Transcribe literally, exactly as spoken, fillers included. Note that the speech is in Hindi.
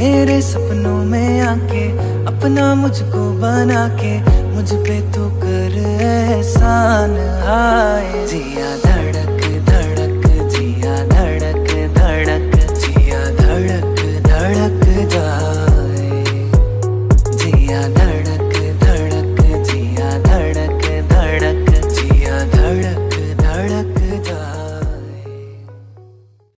मेरे सपनों में आके अपना मुझको बना के मुझ पे तो कर एहसान आए। जिया